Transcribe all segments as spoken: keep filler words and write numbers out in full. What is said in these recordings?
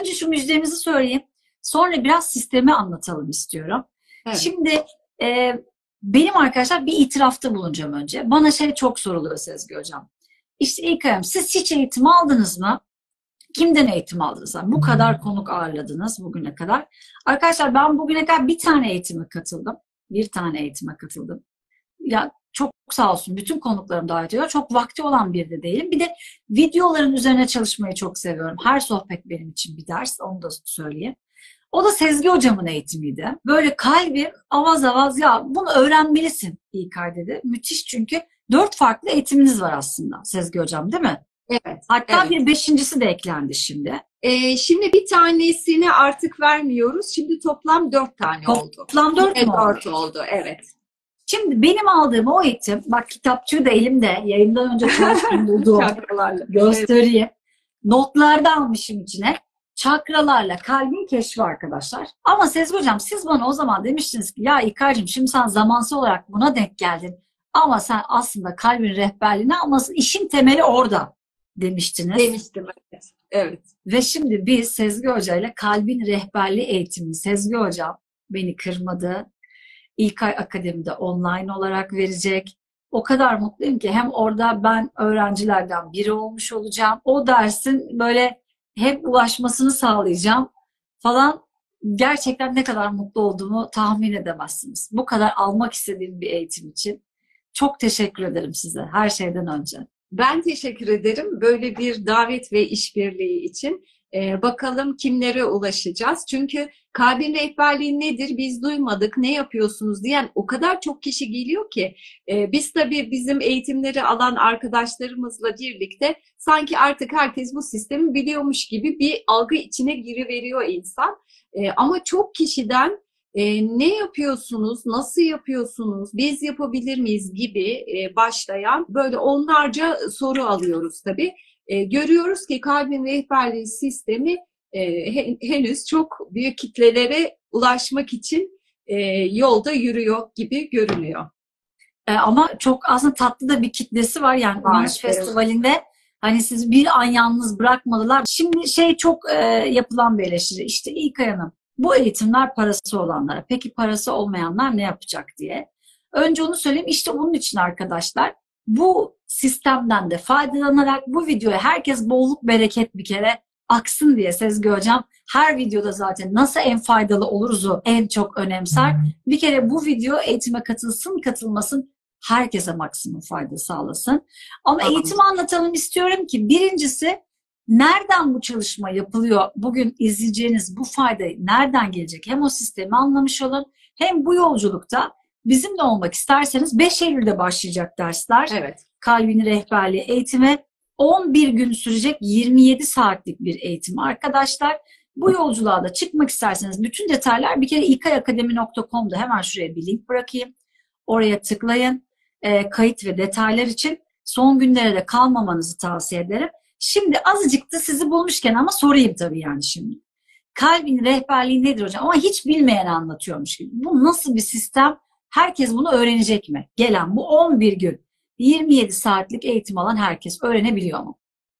önce şu müjdemizi söyleyeyim. Sonra biraz sistemi anlatalım istiyorum. Evet. Şimdi e, benim arkadaşlar bir itirafta bulunacağım önce. Bana şey çok soruluyor Sezgi Hocam. İşte İlkay Hanım, siz hiç eğitim aldınız mı? Kimden eğitim aldınız? Bu kadar konuk ağırladınız bugüne kadar. Arkadaşlar ben bugüne kadar bir tane eğitime katıldım. Bir tane eğitime katıldım. Ya çok sağ olsun, bütün konuklarım davet ediyor. Çok vakti olan bir de değilim. Bir de videoların üzerine çalışmayı çok seviyorum. Her sohbet benim için bir ders, onu da söyleyeyim. O da Sezgi Hocam'ın eğitimiydi. Böyle kalbi avaz avaz, ya bunu öğrenmelisin İlkay dedi. Müthiş, çünkü dört farklı eğitiminiz var aslında Sezgi Hocam, değil mi? Evet. Hatta evet. bir beşincisi de eklendi şimdi. Ee, şimdi bir tanesini artık vermiyoruz. Şimdi toplam dört tane Top, oldu. Toplam dört mü oldu? Dört oldu, evet. Şimdi benim aldığım o eğitim, bak kitapçığı da elimde, yayından önce çalıştım bulduğum göstereyim. Notlarda almışım içine. Çakralarla kalbin keşfi arkadaşlar. Ama Sezgi Hocam, siz bana o zaman demiştiniz ki ya İlkay'cığım, şimdi sen zamansal olarak buna denk geldin. Ama sen aslında kalbin rehberliğini almasın, işin temeli orada demiştiniz. Demiştim, evet. evet. Ve şimdi biz Sezgi Hoca ile kalbin rehberliği eğitimini, Sezgi Hocam beni kırmadı. İlkay Akademi'de online olarak verecek. O kadar mutluyum ki hem orada ben öğrencilerden biri olmuş olacağım. O dersin böyle hep ulaşmasını sağlayacağım falan. Gerçekten ne kadar mutlu olduğumu tahmin edemezsiniz. Bu kadar almak istediğim bir eğitim için. Çok teşekkür ederim size her şeyden önce. Ben teşekkür ederim böyle bir davet ve işbirliği için. Ee, bakalım kimlere ulaşacağız. Çünkü kalbin rehberliği nedir biz duymadık, ne yapıyorsunuz diyen o kadar çok kişi geliyor ki. Ee, biz tabii bizim eğitimleri alan arkadaşlarımızla birlikte sanki artık herkes bu sistemi biliyormuş gibi bir algı içine giriveriyor insan. Ee, ama çok kişiden e, ne yapıyorsunuz, nasıl yapıyorsunuz, biz yapabilir miyiz gibi e, başlayan böyle onlarca soru alıyoruz tabii. E, görüyoruz ki kalbin rehberliği sistemi e, henüz çok büyük kitlelere ulaşmak için e, yolda yürüyor gibi görünüyor. E, ama çok aslında tatlı da bir kitlesi var. Yani Uyanış evet. Festivali'nde hani siz bir an yalnız bırakmadılar. Şimdi şey çok e, yapılan bir eleştiri. İşte İlkay Hanım, bu eğitimler parası olanlara, peki parası olmayanlar ne yapacak diye. Önce onu söyleyeyim. İşte onun için arkadaşlar, bu sistemden de faydalanarak bu videoya herkes bolluk bereket bir kere aksın diye Sezgi Hocam her videoda zaten nasıl en faydalı oluruzu en çok önemser. Bir kere bu video eğitime katılsın katılmasın herkese maksimum fayda sağlasın. Ama tamam. Eğitimi anlatalım istiyorum ki birincisi nereden bu çalışma yapılıyor? Bugün izleyeceğiniz bu fayda nereden gelecek? Hem o sistemi anlamış olun hem bu yolculukta bizimle olmak isterseniz beş Eylül'de başlayacak dersler. Evet. Kalbin rehberliği eğitimi on bir gün sürecek yirmi yedi saatlik bir eğitim arkadaşlar. Bu yolculuğa da çıkmak isterseniz bütün detaylar bir kere ilkay akademi nokta com'da hemen şuraya bir link bırakayım. Oraya tıklayın. E, kayıt ve detaylar için son günlere de kalmamanızı tavsiye ederim. Şimdi azıcık da sizi bulmuşken ama sorayım tabii yani şimdi. Kalbin rehberliği nedir hocam? Ama hiç bilmeyen anlatıyormuş gibi. Bu nasıl bir sistem? Herkes bunu öğrenecek mi? Gelen bu on bir gün yirmi yedi saatlik eğitim alan herkes öğrenebiliyor mu?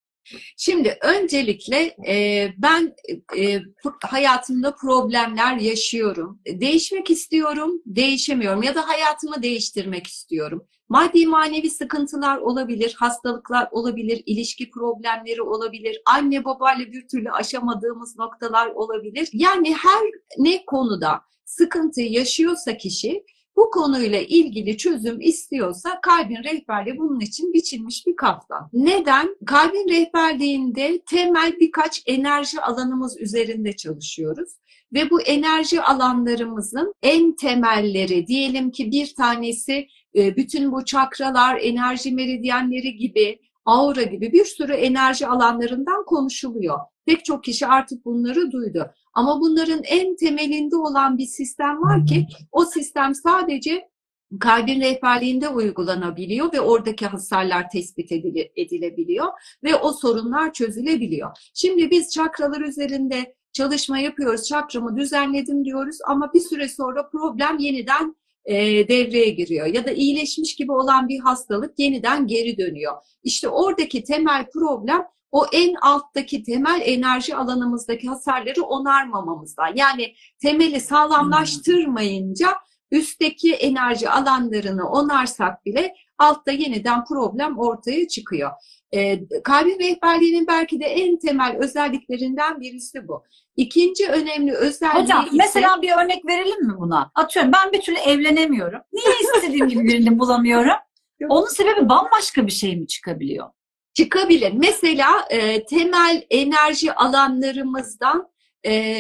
Şimdi öncelikle e, ben e, hayatımda problemler yaşıyorum. Değişmek istiyorum, değişemiyorum ya da hayatımı değiştirmek istiyorum. Maddi manevi sıkıntılar olabilir, hastalıklar olabilir, ilişki problemleri olabilir, anne babayla bir türlü aşamadığımız noktalar olabilir. Yani her ne konuda sıkıntı yaşıyorsa kişi, bu konuyla ilgili çözüm istiyorsa kalbin rehberliği bunun için biçilmiş bir kaftan. Neden? Kalbin rehberliğinde temel birkaç enerji alanımız üzerinde çalışıyoruz. Ve bu enerji alanlarımızın en temelleri, diyelim ki bir tanesi bütün bu çakralar, enerji meridyenleri gibi, aura gibi bir sürü enerji alanlarından konuşuluyor. Pek çok kişi artık bunları duydu. Ama bunların en temelinde olan bir sistem var ki o sistem sadece kalbin rehberliğinde uygulanabiliyor ve oradaki hasarlar tespit edilebiliyor ve o sorunlar çözülebiliyor. Şimdi biz çakralar üzerinde çalışma yapıyoruz, çakramı düzenledim diyoruz ama bir süre sonra problem yeniden e, devreye giriyor ya da iyileşmiş gibi olan bir hastalık yeniden geri dönüyor. İşte oradaki temel problem o en alttaki temel enerji alanımızdaki hasarları onarmamamızdan. Yani temeli sağlamlaştırmayınca üstteki enerji alanlarını onarsak bile altta yeniden problem ortaya çıkıyor. E, kalbin rehberliğinin belki de en temel özelliklerinden birisi bu. İkinci önemli özelliği Hocam ise... mesela bir örnek verelim mi buna? Atıyorum ben bir türlü evlenemiyorum. Niye istediğim gibi birini bulamıyorum? Onun sebebi bambaşka bir şey mi çıkabiliyor? Çıkabilir. Mesela e, temel enerji alanlarımızdan e,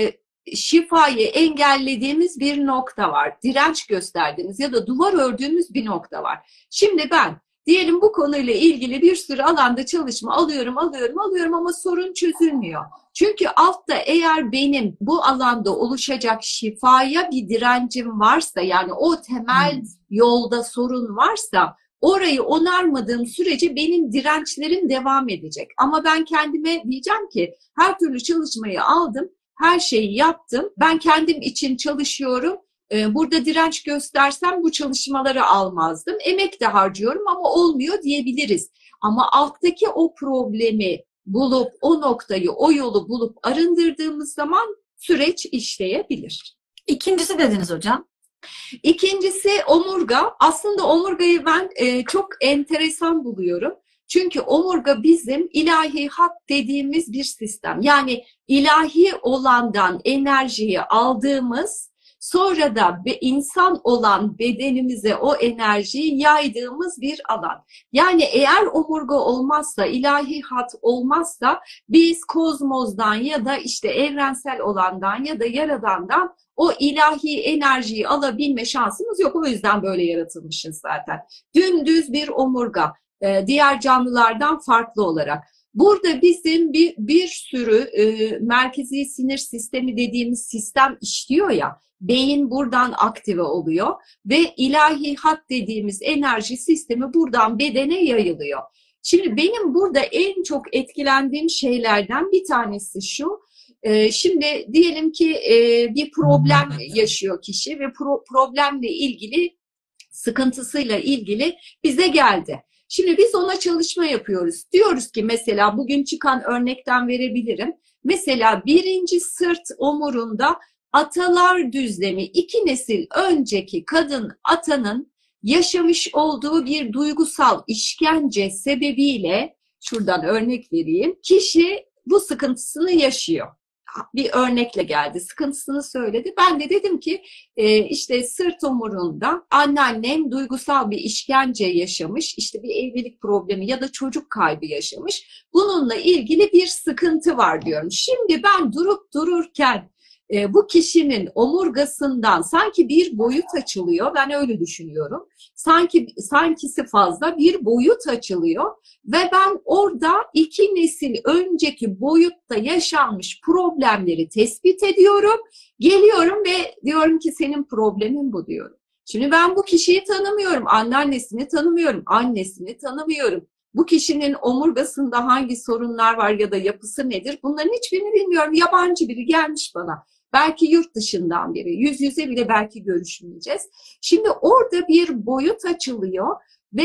şifayı engellediğimiz bir nokta var. Direnç gösterdiğimiz ya da duvar ördüğümüz bir nokta var. Şimdi ben diyelim bu konuyla ilgili bir sürü alanda çalışma alıyorum, alıyorum, alıyorum ama sorun çözülmüyor. Çünkü altta eğer benim bu alanda oluşacak şifaya bir direncim varsa, yani o temel hmm. yolda sorun varsa, orayı onarmadığım sürece benim dirençlerim devam edecek. Ama ben kendime diyeceğim ki her türlü çalışmayı aldım, her şeyi yaptım, ben kendim için çalışıyorum. Burada direnç göstersem bu çalışmaları almazdım. Emek de harcıyorum ama olmuyor diyebiliriz. Ama alttaki o problemi bulup, o noktayı, o yolu bulup arındırdığımız zaman süreç işleyebilir. İkincisi dediniz hocam. İkincisi omurga. Aslında omurgayı ben e, çok enteresan buluyorum. Çünkü omurga bizim ilahi hat dediğimiz bir sistem. Yani ilahi olandan enerjiyi aldığımız, sonra da insan olan bedenimize o enerjiyi yaydığımız bir alan. Yani eğer omurga olmazsa, ilahi hat olmazsa biz kozmosdan ya da işte evrensel olandan ya da yaradandan o ilahi enerjiyi alabilme şansımız yok. O yüzden böyle yaratılmışız zaten. Dümdüz bir omurga, diğer canlılardan farklı olarak. Burada bizim bir, bir sürü e, merkezi sinir sistemi dediğimiz sistem işliyor ya, beyin buradan aktive oluyor ve ilahi hat dediğimiz enerji sistemi buradan bedene yayılıyor. Şimdi benim burada en çok etkilendiğim şeylerden bir tanesi şu. E, şimdi diyelim ki e, bir problem yaşıyor kişi ve pro, problemle ilgili, sıkıntısıyla ilgili bize geldi. Şimdi biz ona çalışma yapıyoruz. Diyoruz ki mesela bugün çıkan örnekten verebilirim. Mesela birinci sırt omurunda atalar düzlemi, iki nesil önceki kadın atanın yaşamış olduğu bir duygusal işkence sebebiyle, şuradan örnek vereyim, kişi bu sıkıntısını yaşıyor. Bir örnekle geldi, sıkıntısını söyledi. Ben de dedim ki işte sırt omurunda anneannem duygusal bir işkence yaşamış, işte bir evlilik problemi ya da çocuk kaybı yaşamış. Bununla ilgili bir sıkıntı var diyorum. Şimdi ben durup dururken bu kişinin omurgasından sanki bir boyut açılıyor. Ben öyle düşünüyorum. Sanki sankisi fazla bir boyut açılıyor ve ben orada iki nesil önceki boyutta yaşanmış problemleri tespit ediyorum. Geliyorum ve diyorum ki senin problemin bu diyorum. Şimdi ben bu kişiyi tanımıyorum. Anneannesini tanımıyorum. Annesini tanımıyorum. Bu kişinin omurgasında hangi sorunlar var ya da yapısı nedir? Bunların hiçbirini bilmiyorum. Yabancı biri gelmiş bana. Belki yurt dışından biri, yüz yüze bile belki görüşmeyeceğiz. Şimdi orada bir boyut açılıyor ve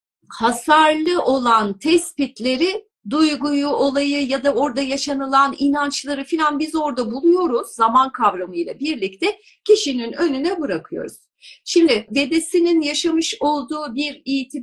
hasarlı olan tespitleri, duyguyu, olayı ya da orada yaşanılan inançları filan biz orada buluyoruz. Zaman kavramıyla birlikte kişinin önüne bırakıyoruz. Şimdi dedesinin yaşamış olduğu bir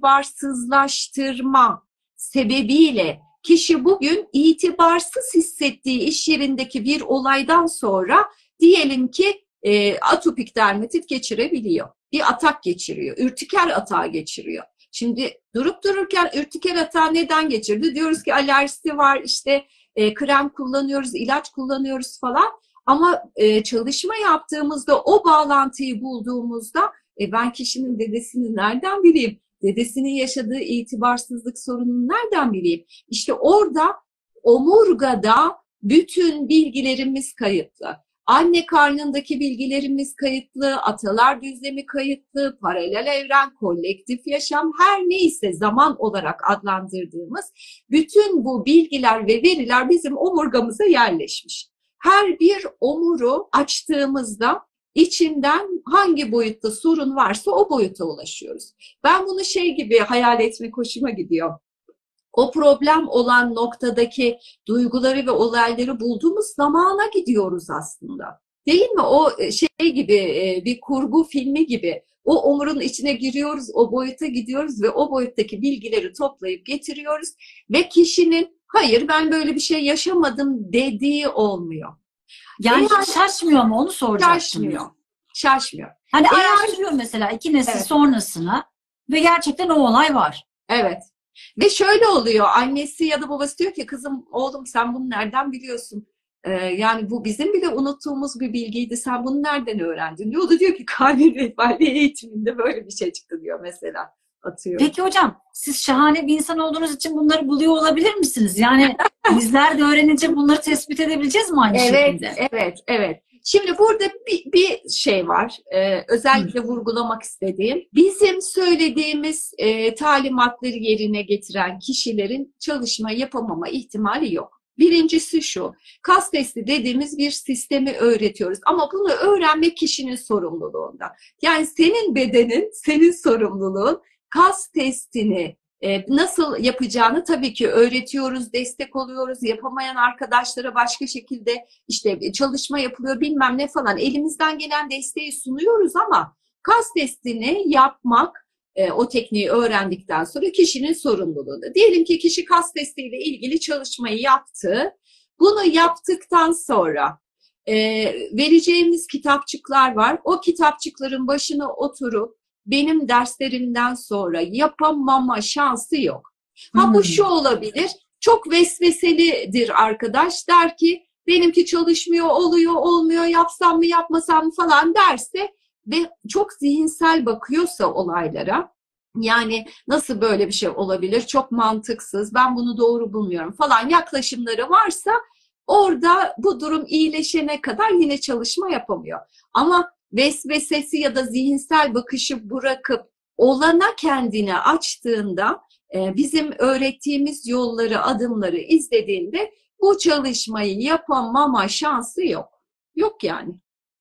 itibarsızlaştırma sebebiyle kişi bugün itibarsız hissettiği iş yerindeki bir olaydan sonra diyelim ki e, atopik dermatit geçirebiliyor. Bir atak geçiriyor, ürtiker atağı geçiriyor. Şimdi durup dururken ürtiker atağı neden geçirdi? Diyoruz ki alerjisi var, işte e, krem kullanıyoruz, ilaç kullanıyoruz falan. Ama e, çalışma yaptığımızda o bağlantıyı bulduğumuzda e, ben kişinin dedesini nereden bileyim? Dedesinin yaşadığı itibarsızlık sorununu nereden bileyim? İşte orada omurgada bütün bilgilerimiz kayıtlı. Anne karnındaki bilgilerimiz kayıtlı, atalar düzlemi kayıtlı, paralel evren, kolektif yaşam, her neyse zaman olarak adlandırdığımız bütün bu bilgiler ve veriler bizim omurgamıza yerleşmiş. Her bir omuru açtığımızda İçinden hangi boyutta sorun varsa o boyuta ulaşıyoruz. Ben bunu şey gibi hayal etmek hoşuma gidiyor. o problem olan noktadaki duyguları ve olayları bulduğumuz zamana gidiyoruz aslında. Değil mi? O şey gibi, bir kurgu filmi gibi. O omurun içine giriyoruz, o boyuta gidiyoruz ve o boyuttaki bilgileri toplayıp getiriyoruz. Ve kişinin hayır ben böyle bir şey yaşamadım dediği olmuyor. Yani Eğer, şaşmıyor mu onu soracaktım. Şaşmıyor. Şaşmıyor. Hani Eğer, araştırıyor mesela iki nesil evet. sonrasına ve gerçekten o olay var. Evet. Ve şöyle oluyor, annesi ya da babası diyor ki kızım, oğlum sen bunu nereden biliyorsun? Ee, yani bu bizim bile unuttuğumuz bir bilgiydi, sen bunu nereden öğrendin diyor. O da diyor ki kalbi rehberliği eğitiminde böyle bir şey çıktı diyor mesela. Atıyor. Peki hocam siz şahane bir insan olduğunuz için bunları buluyor olabilir misiniz? Yani bizler de öğrenince bunları tespit edebileceğiz mi aynı evet, şekilde? Evet, evet, evet. Şimdi burada bir, bir şey var, ee, özellikle Hı. vurgulamak istediğim. Bizim söylediğimiz e, talimatları yerine getiren kişilerin çalışma yapamama ihtimali yok. Birincisi şu, kas testi dediğimiz bir sistemi öğretiyoruz ama bunu öğrenmek kişinin sorumluluğunda. Yani senin bedenin, senin sorumluluğun. Kas testini nasıl yapacağını tabii ki öğretiyoruz, destek oluyoruz. Yapamayan arkadaşlara başka şekilde işte çalışma yapılıyor bilmem ne falan. Elimizden gelen desteği sunuyoruz ama kas testini yapmak o tekniği öğrendikten sonra kişinin sorumluluğunda. Diyelim ki kişi kas testiyle ilgili çalışmayı yaptı. Bunu yaptıktan sonra vereceğimiz kitapçıklar var. O kitapçıkların başına oturup benim derslerimden sonra yapamama şansı yok. Ha hmm. bu şu olabilir, çok vesveselidir arkadaş, der ki benimki çalışmıyor, oluyor, olmuyor, yapsam mı yapmasam mı falan derse ve çok zihinsel bakıyorsa olaylara, yani nasıl böyle bir şey olabilir, çok mantıksız, ben bunu doğru bulmuyorum falan yaklaşımları varsa orada bu durum iyileşene kadar yine çalışma yapamıyor. Ama vesvesesi ya da zihinsel bakışı bırakıp olana kendini açtığında, bizim öğrettiğimiz yolları, adımları izlediğinde bu çalışmayı yapamama şansı yok. Yok yani.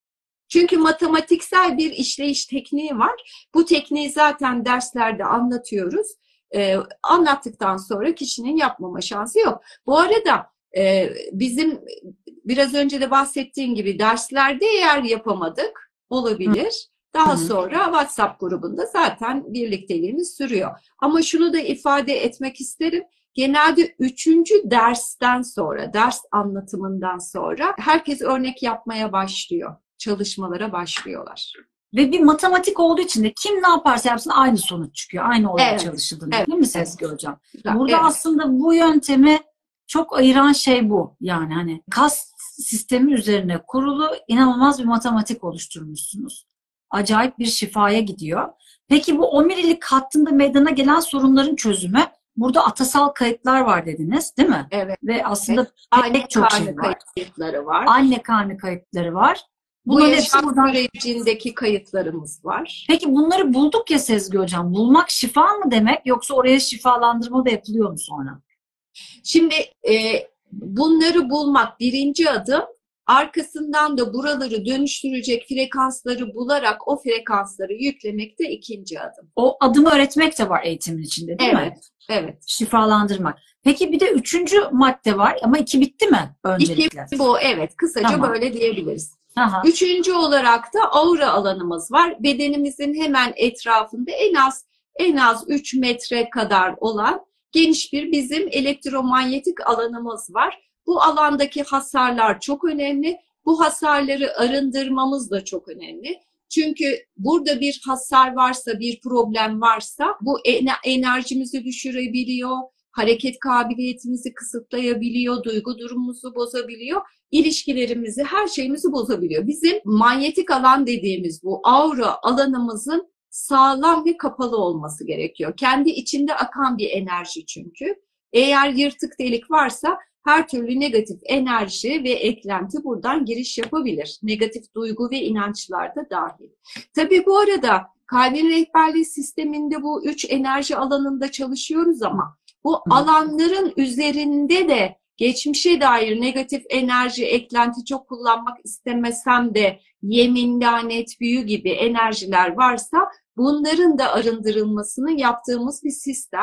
Çünkü matematiksel bir işleyiş tekniği var. Bu tekniği zaten derslerde anlatıyoruz. Ee, anlattıktan sonra kişinin yapmama şansı yok. Bu arada e, bizim biraz önce de bahsettiğim gibi derslerde eğer yapamadık, olabilir. Daha sonra WhatsApp grubunda zaten birlikteliğimiz sürüyor. Ama şunu da ifade etmek isterim. Genelde üçüncü dersten sonra, ders anlatımından sonra herkes örnek yapmaya başlıyor. Çalışmalara başlıyorlar. Ve bir matematik olduğu için de kim ne yaparsa yapsın aynı sonuç çıkıyor. Aynı olaya evet. çalışıldığında evet. değil mi Sezgi Hocam? Evet. Burada evet. aslında bu yöntemi çok ayıran şey bu. Yani hani kas sistemi üzerine kurulu inanılmaz bir matematik oluşturmuşsunuz. Acayip bir şifaya gidiyor. Peki bu omurilik hattında meydana gelen sorunların çözümü, burada atasal kayıtlar var dediniz değil mi? Evet. Ve aslında evet. pek çok şey var. Kayıtları var. Anne karnı kayıtları var. Bu yaşam buradan... sürecindeki kayıtlarımız var. Peki bunları bulduk ya Sezgi Hocam. Bulmak şifa mı demek yoksa oraya şifalandırma da yapılıyor mu sonra? Şimdi e, bunları bulmak birinci adım. Arkasından da buraları dönüştürecek frekansları bularak o frekansları yüklemek de ikinci adım. O adımı öğretmek de var eğitimin içinde değil evet, mi? Evet. Şifalandırmak. Peki bir de üçüncü madde var ama iki bitti mi öncelikle? İki bu evet. Kısaca tamam. böyle diyebiliriz. Aha. Üçüncü olarak da aura alanımız var. Bedenimizin hemen etrafında en az en az üç metre kadar olan geniş bir bizim elektromanyetik alanımız var. Bu alandaki hasarlar çok önemli. Bu hasarları arındırmamız da çok önemli. Çünkü burada bir hasar varsa, bir problem varsa bu enerjimizi düşürebiliyor, hareket kabiliyetimizi kısıtlayabiliyor, duygu durumumuzu bozabiliyor, ilişkilerimizi, her şeyimizi bozabiliyor. Bizim manyetik alan dediğimiz bu aura alanımızın sağlam ve kapalı olması gerekiyor. Kendi içinde akan bir enerji çünkü. Eğer yırtık delik varsa her türlü negatif enerji ve eklenti buradan giriş yapabilir. Negatif duygu ve inançlar da dahil. Tabii bu arada kalbin rehberliği sisteminde bu üç enerji alanında çalışıyoruz ama bu alanların üzerinde de geçmişe dair negatif enerji, eklenti çok kullanmak istemesem de yemin, lanet, büyü gibi enerjiler varsa bunların da arındırılmasını yaptığımız bir sistem.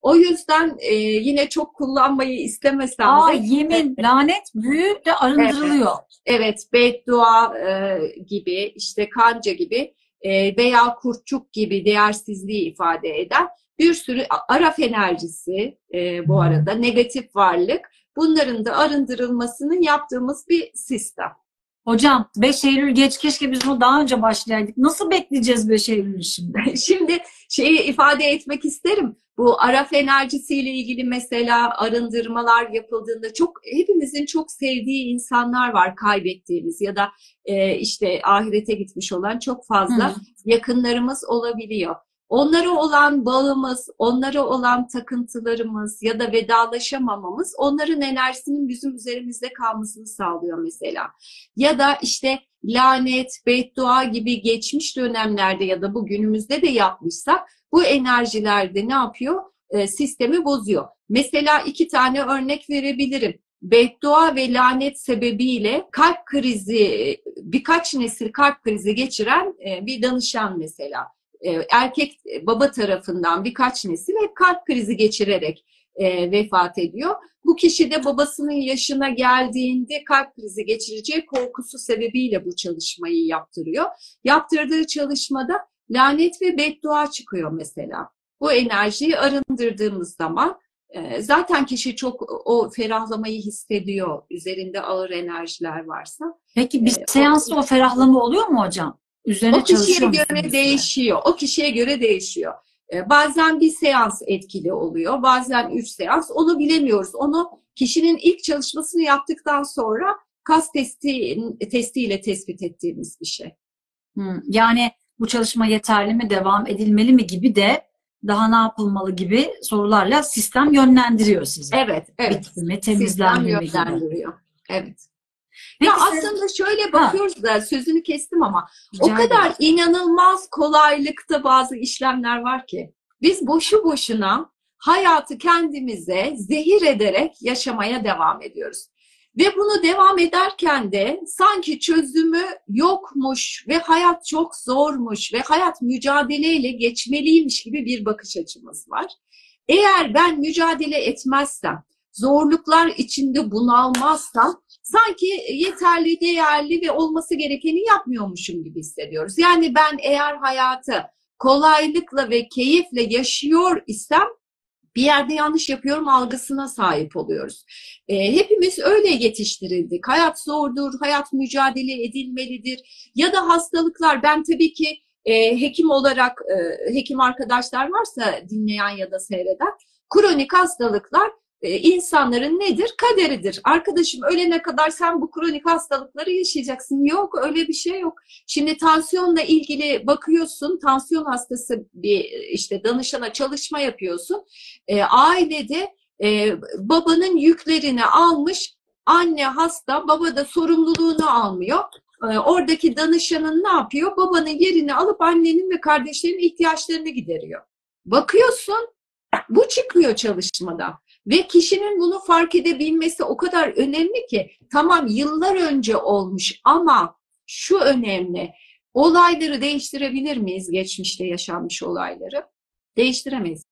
O yüzden e, yine çok kullanmayı istemesem Aa, de yemin, lanet, büyü de arındırılıyor. evet, beddua e, gibi, işte kanca gibi e, veya kurtçuk gibi değersizliği ifade eden bir sürü araf enerjisi, e, bu arada negatif varlık, bunların da arındırılmasını yaptığımız bir sistem. Hocam beş Eylül geç, keşke biz bunu daha önce başlayaydık. Nasıl bekleyeceğiz beş Eylül'ü şimdi? Şimdi şeyi ifade etmek isterim. Bu araf enerjisiyle ilgili mesela arındırmalar yapıldığında çok hepimizin çok sevdiği insanlar var, kaybettiğimiz ya da e, işte ahirete gitmiş olan çok fazla Hı. yakınlarımız olabiliyor. Onlara olan bağımız, onlara olan takıntılarımız ya da vedalaşamamamız onların enerjisinin bizim üzerimizde kalmasını sağlıyor mesela. Ya da işte lanet, beddua gibi geçmiş dönemlerde ya da bu günümüzde de yapmışsak bu enerjilerde ne yapıyor? E, sistemi bozuyor. Mesela iki tane örnek verebilirim. Beddua ve lanet sebebiyle kalp krizi, birkaç nesil kalp krizi geçiren e, bir danışan mesela. Erkek baba tarafından birkaç nesil hep kalp krizi geçirerek e, vefat ediyor. Bu kişi de babasının yaşına geldiğinde kalp krizi geçireceği korkusu sebebiyle bu çalışmayı yaptırıyor. Yaptırdığı çalışmada lanet ve beddua çıkıyor mesela. Bu enerjiyi arındırdığımız zaman e, zaten kişi çok o ferahlamayı hissediyor, üzerinde ağır enerjiler varsa. Peki bir e, seansta o, o ferahlama oluyor mu hocam? Üzerine o kişiye göre değişiyor. O kişiye göre değişiyor. Ee, bazen bir seans etkili oluyor. Bazen üç seans. Onu bilemiyoruz. Onu kişinin ilk çalışmasını yaptıktan sonra kas testi testiyle tespit ettiğimiz bir şey. Hmm, yani bu çalışma yeterli mi, devam edilmeli mi gibi de daha ne yapılmalı gibi sorularla sistem yönlendiriyor sizi. Evet, evet. Bitimi, temizlenme gibi. Yönlendiriyor. Evet. Peki ya sen... aslında şöyle bakıyoruz ha. da sözünü kestim ama Rica o kadar ederim. inanılmaz kolaylıkta bazı işlemler var ki biz boşu boşuna hayatı kendimize zehir ederek yaşamaya devam ediyoruz. Ve bunu devam ederken de sanki çözümü yokmuş ve hayat çok zormuş ve hayat mücadeleyle geçmeliymiş gibi bir bakış açımız var. Eğer ben mücadele etmezsem, zorluklar içinde bunalmazsam sanki yeterli, değerli ve olması gerekeni yapmıyormuşum gibi hissediyoruz. Yani ben eğer hayatı kolaylıkla ve keyifle yaşıyor isem bir yerde yanlış yapıyorum algısına sahip oluyoruz. E, hepimiz öyle yetiştirildik. Hayat zordur, hayat mücadele edilmelidir. Ya da hastalıklar, ben tabii ki e, hekim olarak, e, hekim arkadaşlar varsa dinleyen ya da seyreden, kronik hastalıklar e, insanların nedir? Kaderidir. Arkadaşım ölene kadar sen bu kronik hastalıkları yaşayacaksın. Yok, öyle bir şey yok. Şimdi tansiyonla ilgili bakıyorsun, tansiyon hastası bir işte danışana çalışma yapıyorsun. E, ailede e, babanın yüklerini almış, anne hasta, baba da sorumluluğunu almıyor. E, oradaki danışanın ne yapıyor? Babanın yerini alıp annenin ve kardeşlerin ihtiyaçlarını gideriyor. Bakıyorsun, bu çıkıyor çalışmada. Ve kişinin bunu fark edebilmesi o kadar önemli ki, tamam yıllar önce olmuş ama şu önemli, olayları değiştirebilir miyiz? Geçmişte yaşanmış olayları değiştiremeyiz.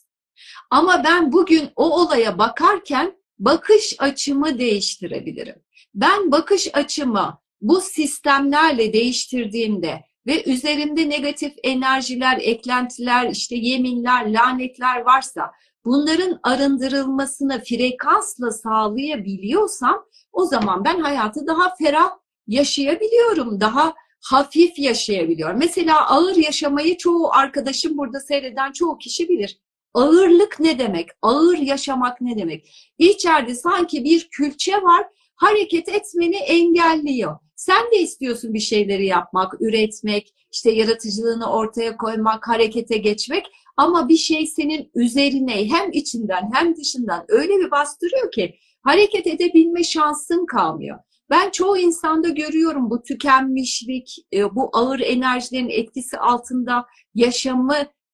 Ama ben bugün o olaya bakarken bakış açımı değiştirebilirim. Ben bakış açımı bu sistemlerle değiştirdiğimde ve üzerimde negatif enerjiler, eklentiler, işte yeminler, lanetler varsa bunların arındırılmasını frekansla sağlayabiliyorsam o zaman ben hayatı daha ferah yaşayabiliyorum, daha hafif yaşayabiliyorum. Mesela ağır yaşamayı çoğu arkadaşım, burada seyreden çoğu kişi bilir. Ağırlık ne demek? Ağır yaşamak ne demek? İçeride sanki bir külçe var, hareket etmeni engelliyor. Sen de istiyorsun bir şeyleri yapmak, üretmek, işte yaratıcılığını ortaya koymak, harekete geçmek. Ama bir şey senin üzerine hem içinden hem dışından öyle bir bastırıyor ki hareket edebilme şansın kalmıyor. Ben çoğu insanda görüyorum bu tükenmişlik, bu ağır enerjilerin etkisi altında yaşamı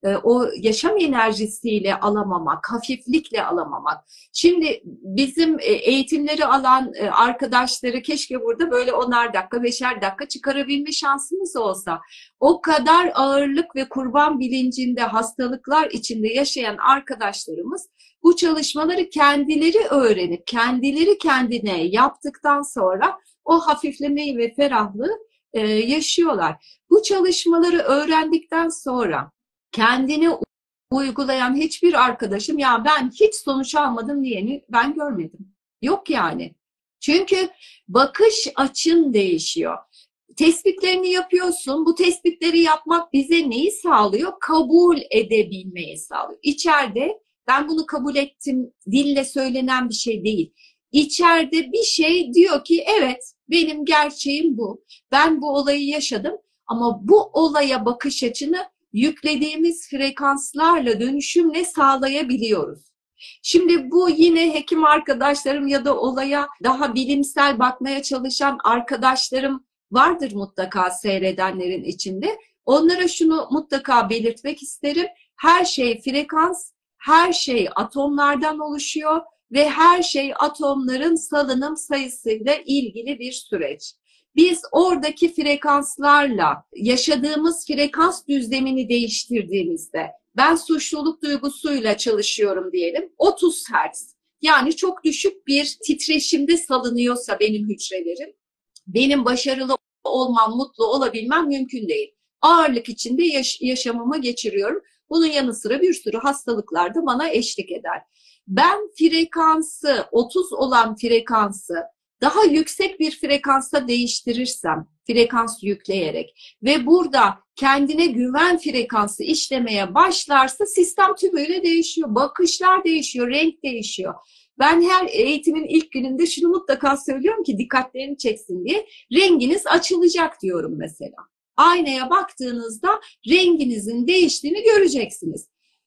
e, o yaşam enerjisiyle alamamak, hafiflikle alamamak. Şimdi bizim e, eğitimleri alan e, arkadaşları keşke burada böyle onar dakika, beşer dakika çıkarabilme şansımız olsa. O kadar ağırlık ve kurban bilincinde, hastalıklar içinde yaşayan arkadaşlarımız bu çalışmaları kendileri öğrenip, kendileri kendine yaptıktan sonra o hafiflemeyi ve ferahlığı e, yaşıyorlar. Bu çalışmaları öğrendikten sonra kendine uygulayan hiçbir arkadaşım ya ben hiç sonuç almadım diyeni ben görmedim. Yok yani. Çünkü bakış açın değişiyor. Tespitlerini yapıyorsun. Bu tespitleri yapmak bize neyi sağlıyor? Kabul edebilmeyi sağlıyor. İçeride ben bunu kabul ettim dille söylenen bir şey değil. İçeride bir şey diyor ki evet benim gerçeğim bu. Ben bu olayı yaşadım ama bu olaya bakış açını yüklediğimiz frekanslarla dönüşümle sağlayabiliyoruz. Şimdi bu yine hekim arkadaşlarım ya da olaya daha bilimsel bakmaya çalışan arkadaşlarım vardır mutlaka seyredenlerin içinde. Onlara şunu mutlaka belirtmek isterim. Her şey frekans, her şey atomlardan oluşuyor ve her şey atomların salınım sayısıyla ilgili bir süreç. Biz oradaki frekanslarla yaşadığımız frekans düzlemini değiştirdiğimizde ben suçluluk duygusuyla çalışıyorum diyelim otuz hertz. Yani çok düşük bir titreşimde salınıyorsa benim hücrelerim, benim başarılı olmam, mutlu olabilmem mümkün değil. Ağırlık içinde yaş- yaşamımı geçiriyorum. Bunun yanı sıra bir sürü hastalıklar da bana eşlik eder. Ben frekansı, otuz olan frekansı daha yüksek bir frekansa değiştirirsem, frekans yükleyerek ve burada kendine güven frekansı işlemeye başlarsa sistem tümüyle değişiyor. Bakışlar değişiyor, renk değişiyor. Ben her eğitimin ilk gününde şunu mutlaka söylüyorum ki dikkatlerini çeksin diye. Renginiz açılacak diyorum mesela. Aynaya baktığınızda renginizin değiştiğini göreceksiniz.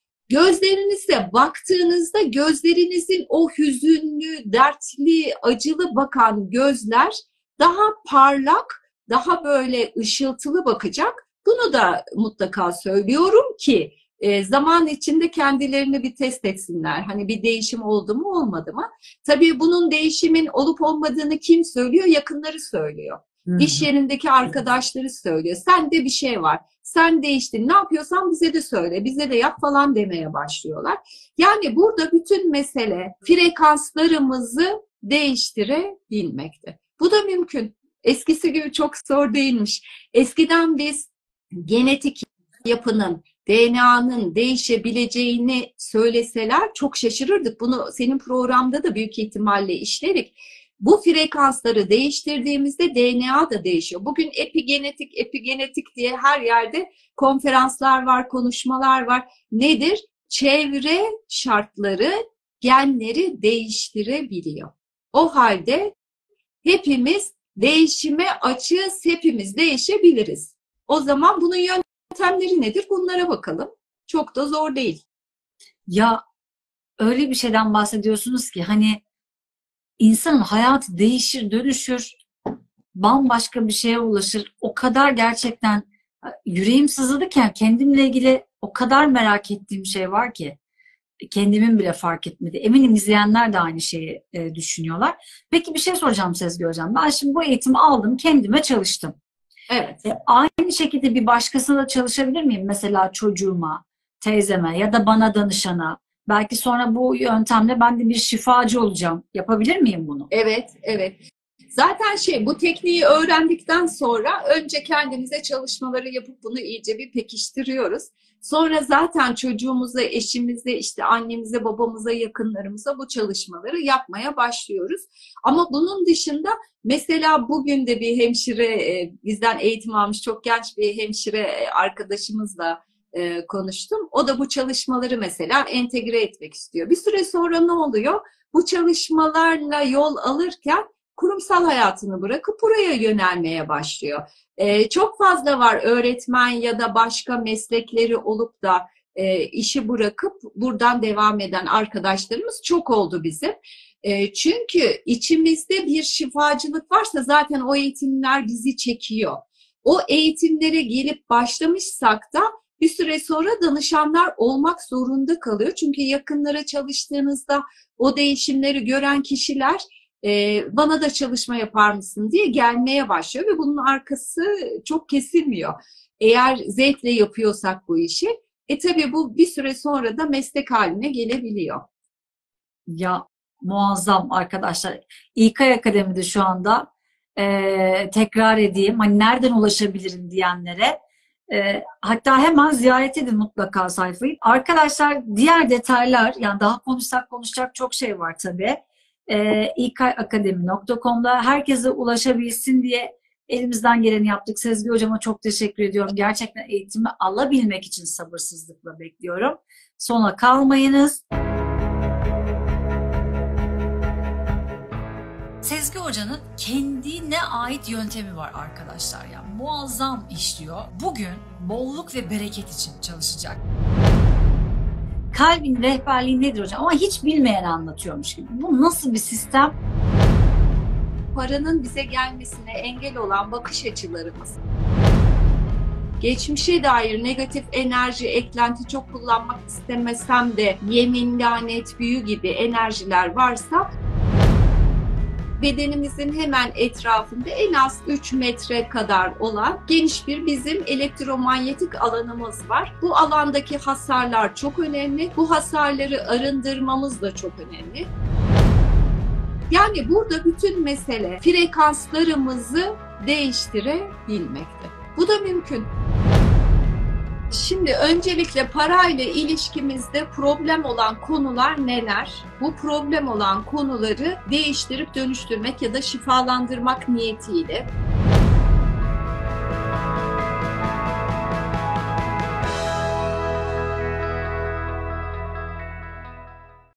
Gözlerinize baktığınızda gözlerinizin o hüzünlü, dertli, acılı bakan gözler daha parlak, daha böyle ışıltılı bakacak. Bunu da mutlaka söylüyorum ki e, zaman içinde kendilerini bir test etsinler. Hani bir değişim oldu mu olmadı mı? Tabii bunun değişimin olup olmadığını kim söylüyor? Yakınları söylüyor. Hı-hı. İş yerindeki arkadaşları söylüyor. Sende bir şey var. Sen değiştin. Ne yapıyorsan bize de söyle. Bize de yap falan demeye başlıyorlar. Yani burada bütün mesele frekanslarımızı değiştirebilmekte. Bu da mümkün. Eskisi gibi çok zor değilmiş. Eskiden biz genetik yapının, D N A'nın değişebileceğini söyleseler çok şaşırırdık. Bunu senin programda da büyük ihtimalle işledik. Bu frekansları değiştirdiğimizde D N A da değişiyor. Bugün epigenetik, epigenetik diye her yerde konferanslar var, konuşmalar var. Nedir? Çevre şartları genleri değiştirebiliyor. O halde hepimiz değişime açığız, hepimiz değişebiliriz. O zaman bunun yöntemleri nedir? Bunlara bakalım. Çok da zor değil. Ya öyle bir şeyden bahsediyorsunuz ki hani İnsanın hayatı değişir, dönüşür, bambaşka bir şeye ulaşır. O kadar gerçekten yüreğim sızladıkken kendimle ilgili o kadar merak ettiğim şey var ki kendimin bile fark etmedi. Eminim izleyenler de aynı şeyi e, düşünüyorlar. Peki bir şey soracağım Sezgi Hocam. Ben şimdi bu eğitimi aldım, kendime çalıştım. Evet. E, aynı şekilde bir başkasına da çalışabilir miyim? Mesela çocuğuma, teyzeme ya da bana danışana. Belki sonra bu yöntemle ben de bir şifacı olacağım. Yapabilir miyim bunu? Evet, evet. Zaten şey bu tekniği öğrendikten sonra önce kendimize çalışmaları yapıp bunu iyice bir pekiştiriyoruz. Sonra zaten çocuğumuza, eşimize, işte annemize, babamıza, yakınlarımıza bu çalışmaları yapmaya başlıyoruz. Ama bunun dışında mesela bugün de bir hemşire, bizden eğitim almış çok genç bir hemşire arkadaşımızla konuştum. O da bu çalışmaları mesela entegre etmek istiyor. Bir süre sonra ne oluyor? Bu çalışmalarla yol alırken kurumsal hayatını bırakıp buraya yönelmeye başlıyor. Ee, çok fazla var öğretmen ya da başka meslekleri olup da e, işi bırakıp buradan devam eden arkadaşlarımız çok oldu bizim. E, çünkü içimizde bir şifacılık varsa zaten o eğitimler bizi çekiyor. O eğitimlere gelip başlamışsak da Bir süre sonra danışanlar olmak zorunda kalıyor. Çünkü yakınlara çalıştığınızda o değişimleri gören kişiler e, bana da çalışma yapar mısın diye gelmeye başlıyor ve bunun arkası çok kesilmiyor. Eğer zevkle yapıyorsak bu işi, e tabii bu bir süre sonra da meslek haline gelebiliyor. Ya muazzam arkadaşlar. İlkay Akademi'de şu anda e, tekrar edeyim. Hani nereden ulaşabilirim diyenlere. E, hatta hemen ziyaret edin mutlaka sayfayı. Arkadaşlar diğer detaylar, yani daha konuşsak konuşacak çok şey var tabii. E, ilkay akademi nokta com'da herkese ulaşabilsin diye elimizden geleni yaptık. Sezgi Hocama çok teşekkür ediyorum. Gerçekten eğitimi alabilmek için sabırsızlıkla bekliyorum. Sona kalmayınız. Sezgi Hoca'nın kendine ait yöntemi var arkadaşlar. Yani muazzam işliyor. Bugün bolluk ve bereket için çalışacak. Kalbin rehberliği nedir hocam? Ama hiç bilmeyen anlatıyormuş gibi. Bu nasıl bir sistem? Paranın bize gelmesine engel olan bakış açılarımız. Geçmişe dair negatif enerji, eklenti çok kullanmak istemesem de yemin, lanet, büyü gibi enerjiler varsa bedenimizin hemen etrafında en az üç metre kadar olan geniş bir bizim elektromanyetik alanımız var. Bu alandaki hasarlar çok önemli. Bu hasarları arındırmamız da çok önemli. Yani burada bütün mesele frekanslarımızı değiştirebilmekte. Bu da mümkün. Şimdi öncelikle parayla ilişkimizde problem olan konular neler? Bu problem olan konuları değiştirip dönüştürmek ya da şifalandırmak niyetiyle